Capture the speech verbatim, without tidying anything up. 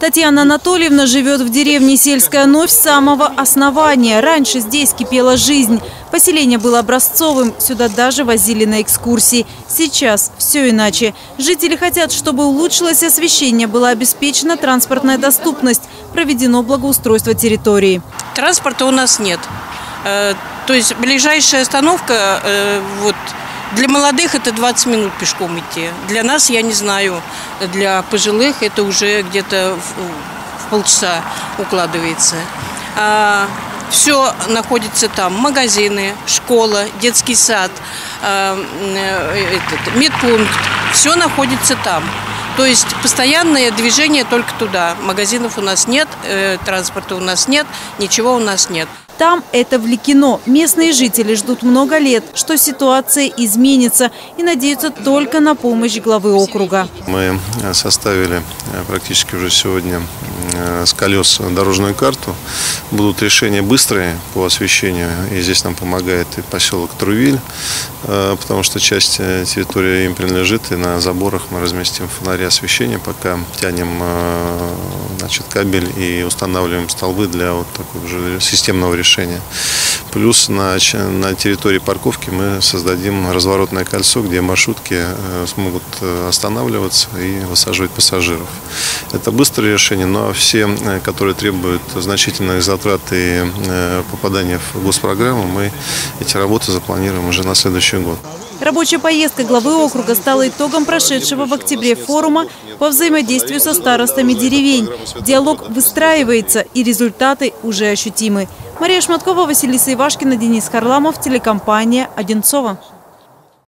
Татьяна Анатольевна живет в деревне Сельская Новь с самого основания. Раньше здесь кипела жизнь. Поселение было образцовым, сюда даже возили на экскурсии. Сейчас все иначе. Жители хотят, чтобы улучшилось освещение, была обеспечена транспортная доступность, проведено благоустройство территории. Транспорта у нас нет. То есть ближайшая остановка, вот, для молодых это двадцать минут пешком идти. Для нас, я не знаю, для пожилых это уже где-то в, в полчаса укладывается. А, все находится там. Магазины, школа, детский сад, а, этот, медпункт. Все находится там. То есть постоянное движение только туда. Магазинов у нас нет, э, транспорта у нас нет, ничего у нас нет. Там это влечено. Местные жители ждут много лет, что ситуация изменится, и надеются только на помощь главы округа. Мы составили практически уже сегодня с колес дорожную карту. Будут решения быстрые по освещению, и здесь нам помогает и поселок Трувиль, потому что часть территории им принадлежит, и на заборах мы разместим фонари освещения, пока тянем, значит, кабель и устанавливаем столбы для вот такого же системного решения. Решения. Плюс на, на территории парковки мы создадим разворотное кольцо, где маршрутки смогут останавливаться и высаживать пассажиров. Это быстрое решение, но все, которые требуют значительных затрат и попадания в госпрограмму, мы эти работы запланируем уже на следующий год. Рабочая поездка главы округа стала итогом прошедшего в октябре форума по взаимодействию со старостами деревень. Диалог выстраивается, и результаты уже ощутимы. Мария Шматкова, Василиса Ивашкина, Денис Харламов, телекомпания «Одинцово».